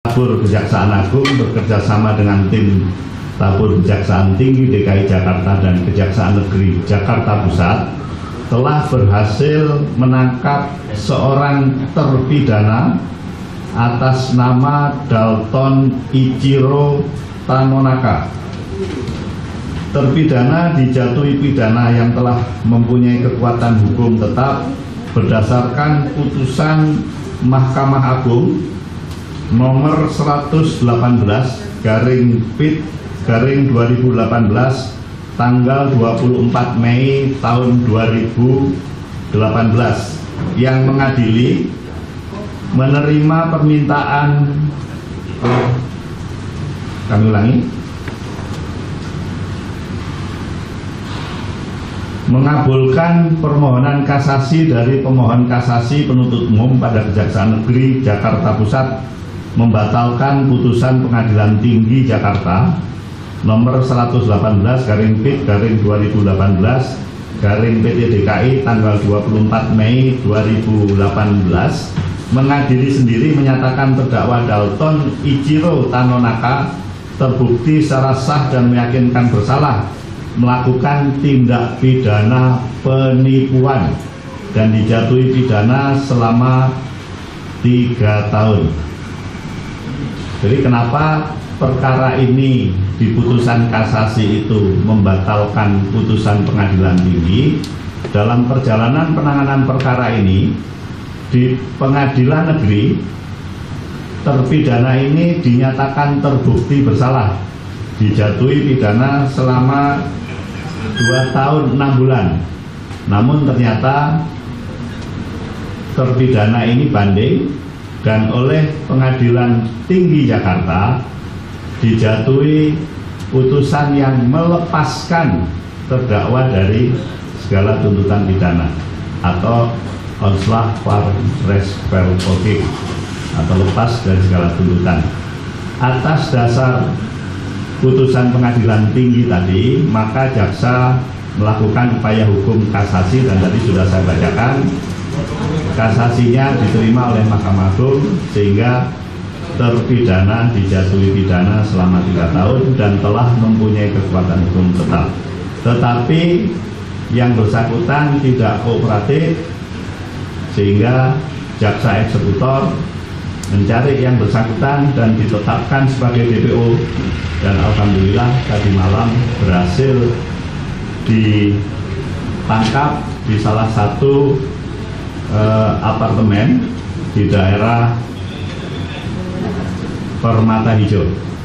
Tabur Kejaksaan Agung bekerjasama dengan tim Tabur Kejaksaan Tinggi DKI Jakarta dan Kejaksaan Negeri Jakarta Pusat telah berhasil menangkap seorang terpidana atas nama Dalton Ichiro Tanonaka. Terpidana dijatuhi pidana yang telah mempunyai kekuatan hukum tetap berdasarkan putusan Mahkamah Agung nomor 118/PIT/2018 tanggal 24 Mei tahun 2018 yang mengadili menerima permintaan mengabulkan permohonan kasasi dari pemohon kasasi penuntut umum pada Kejaksaan Negeri Jakarta Pusat membatalkan putusan Pengadilan Tinggi Jakarta nomor 118/PIT/2018/PT DKI tanggal 24 Mei 2018 mengadili sendiri menyatakan terdakwa Dalton Ichiro Tanonaka terbukti secara sah dan meyakinkan bersalah melakukan tindak pidana penipuan dan dijatuhi pidana selama 3 tahun. Jadi kenapa perkara ini di putusan kasasi itu membatalkan putusan Pengadilan Tinggi? Dalam perjalanan penanganan perkara ini di Pengadilan Negeri, terpidana ini dinyatakan terbukti bersalah, dijatuhi pidana selama 2 tahun 6 bulan. Namun ternyata terpidana ini banding dan oleh Pengadilan Tinggi Jakarta dijatuhi putusan yang melepaskan terdakwa dari segala tuntutan pidana atau Auslah par Rechtsverfolgung atau lepas dari segala tuntutan. Atas dasar putusan Pengadilan Tinggi tadi, maka jaksa melakukan upaya hukum kasasi dan tadi sudah saya bacakan, kasasinya diterima oleh Mahkamah Agung sehingga terpidana dijatuhi pidana selama 3 tahun dan telah mempunyai kekuatan hukum tetap. Tetapi yang bersangkutan tidak kooperatif sehingga jaksa eksekutor mencari yang bersangkutan dan ditetapkan sebagai DPO, dan alhamdulillah tadi malam berhasil ditangkap di salah satu apartemen di daerah Permata Hijau.